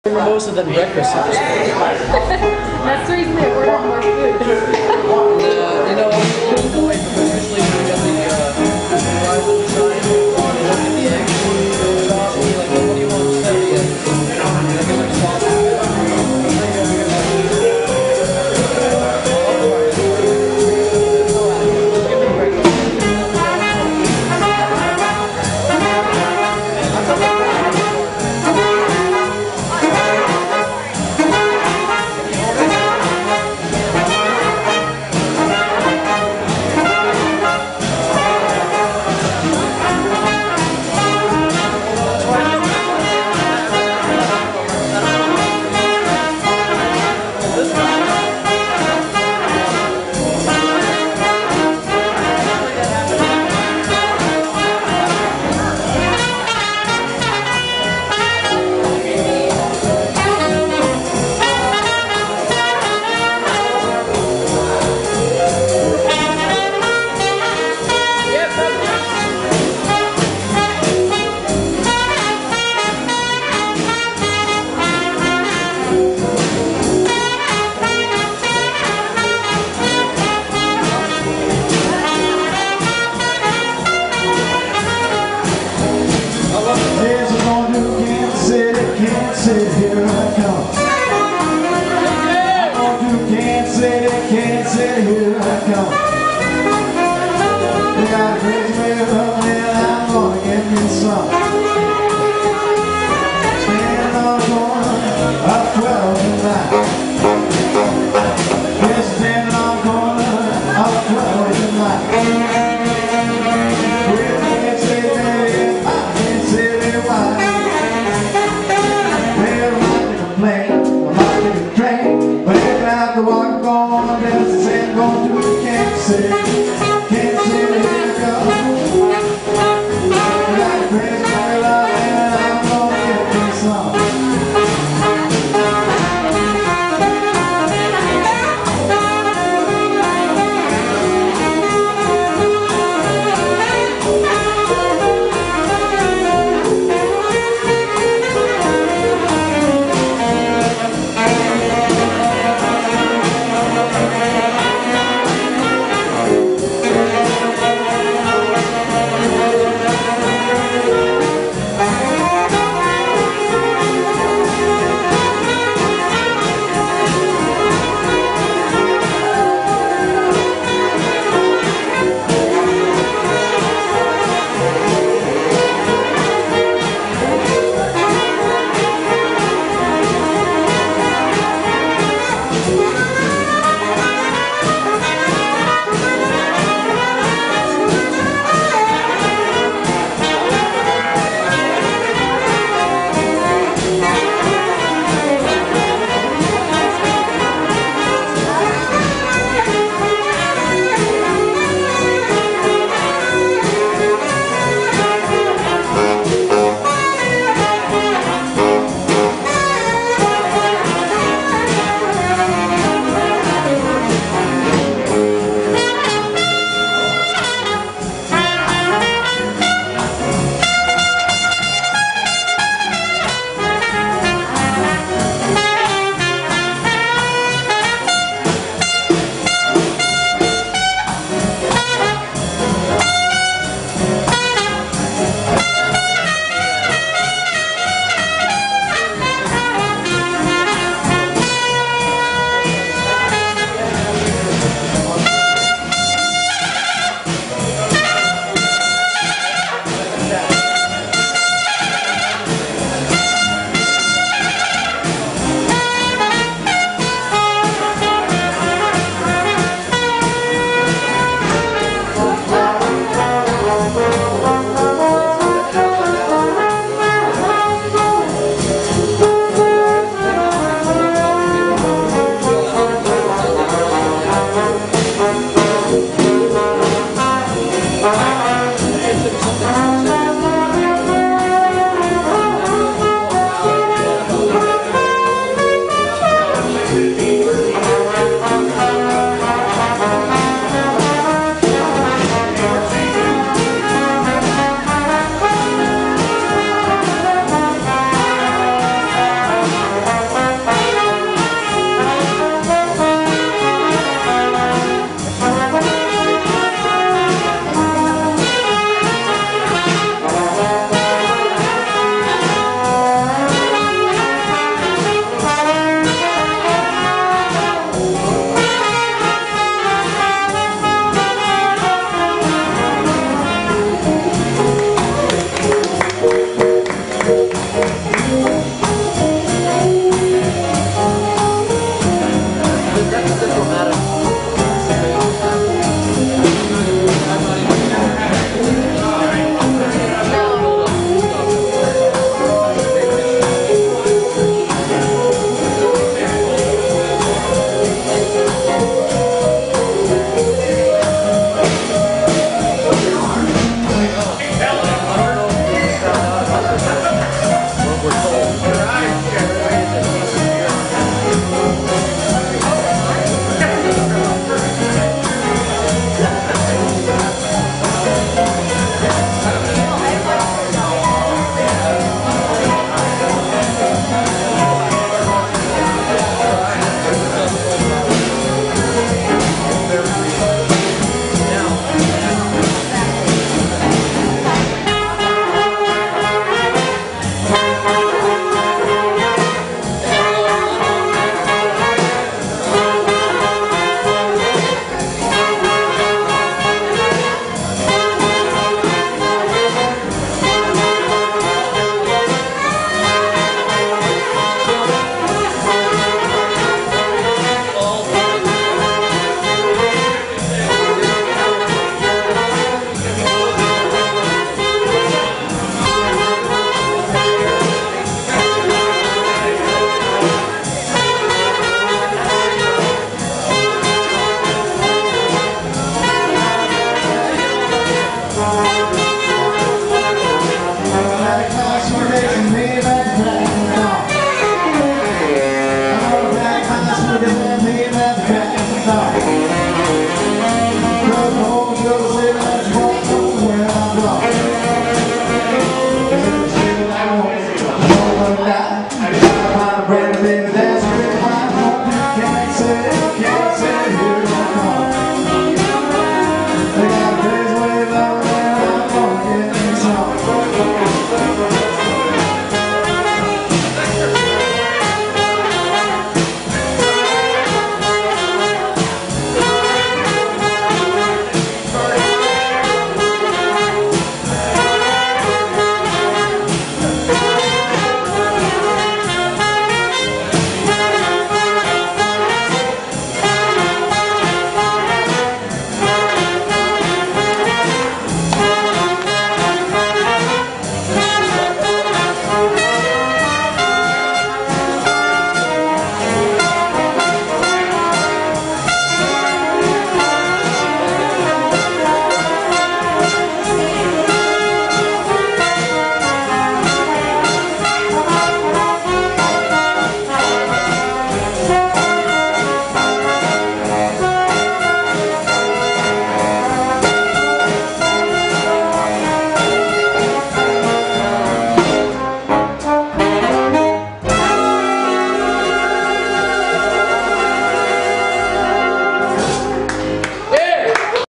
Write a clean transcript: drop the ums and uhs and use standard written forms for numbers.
Mimosa than breakfast at this point. That's the reason they order more food. You know, I'm a little annoyed because usually when we got the fries and shine, they look at the eggs, the top, and you're like, well, what do you want instead of the eggs? And I get like sausage. Here I come. I'm on to Kansas City, here I come. They got a crazy way of loving and I'm gonna get me some. Standing on the corner of 12 tonight. Yes, standing on the corner of 12 tonight. Well, I can't say that, I can't say that why. I'm not gonna train, but if I have to walk